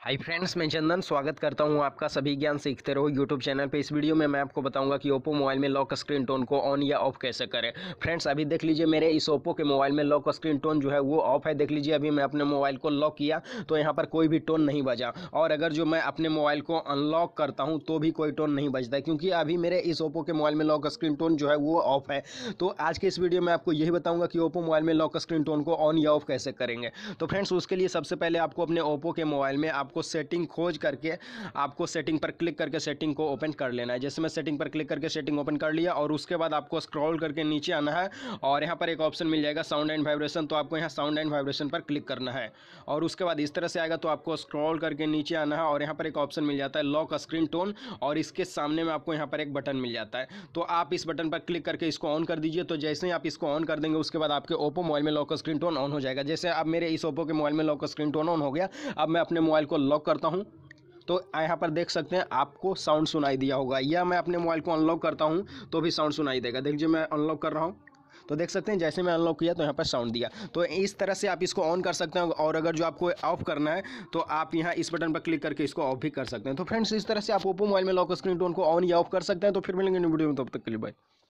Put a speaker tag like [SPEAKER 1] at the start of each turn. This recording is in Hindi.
[SPEAKER 1] हाय फ्रेंड्स, मैं चंदन स्वागत करता हूं आपका सभी ज्ञान सीखते रहो यूट्यूब चैनल पे। इस वीडियो में मैं आपको बताऊंगा कि ओप्पो मोबाइल में लॉक स्क्रीन टोन को ऑन या ऑफ कैसे करें। फ्रेंड्स, अभी देख लीजिए मेरे इस ओप्पो के मोबाइल में लॉक स्क्रीन टोन जो है वो ऑफ है। देख लीजिए अभी मैं अपने मोबाइल को लॉक किया तो यहाँ पर कोई भी टोन नहीं बजा, और अगर जो मैं अपने मोबाइल को अनलॉक करता हूँ तो भी कोई टोन नहीं बजता है, क्योंकि अभी मेरे इस ओप्पो के मोबाइल में लॉक स्क्रीन टोन जो है वो ऑफ है। तो आज के इस वीडियो में आपको यही बताऊंगा कि ओप्पो मोबाइल में लॉक स्क्रीन टोन को ऑन या ऑफ कैसे करेंगे। तो फ्रेंड्स, उसके लिए सबसे पहले आपको अपने ओप्पो के मोबाइल में आपको सेटिंग खोज करके आपको सेटिंग पर क्लिक करके सेटिंग को ओपन कर लेना है। जैसे मैं सेटिंग पर क्लिक करके सेटिंग ओपन कर लिया, और उसके बाद आपको स्क्रॉल करके नीचे आना है और यहाँ पर एक ऑप्शन मिल जाएगा साउंड एंड वाइब्रेशन। तो आपको यहाँ साउंड एंड वाइब्रेशन पर क्लिक करना है, और उसके बाद इस तरह से आएगा। तो आपको स्क्रॉल करके नीचे आना है और यहाँ पर एक ऑप्शन मिल जाता है लॉक स्क्रीन टोन, और इसके सामने में आपको यहाँ पर एक बटन मिल जाता है। तो आप इस बटन पर क्लिक करके इसको ऑन कर दीजिए। तो जैसे ही आप इसको ऑन कर देंगे उसके बाद आपके ओप्पो मोबाइल में लॉक स्क्रीन टोन ऑन हो जाएगा। जैसे अब मेरे इस ओप्पो के मोबाइल में लॉक स्क्रीन टोन ऑन हो गया। अब मैं अपने मोबाइल को लॉक करता हूँ तो यहाँ पर देख सकते हैं आपको साउंड सुनाई दिया होगा, या मैं अपने मोबाइल को अनलॉक करता हूँ तो भी साउंड सुनाई देगा। देखिए मैं अनलॉक कर रहा हूँ तो देख सकते हैं जैसे मैं अनलॉक किया तो यहाँ पर साउंड दिया। तो इस तरह से आप इसको ऑन कर सकते हैं, और अगर जो आपको ऑफ करना है तो आप यहाँ इस बटन पर क्लिक करके इसको ऑफ भी कर सकते हैं। तो फ्रेंड्स, इस तरह से आप ओप्पो मोबाइल में लॉक स्क्रीन टोन को ऑन या ऑफ कर सकते हैं। तो फिर मिलेंगे न्यू वीडियो में, तब तक के लिए बाय।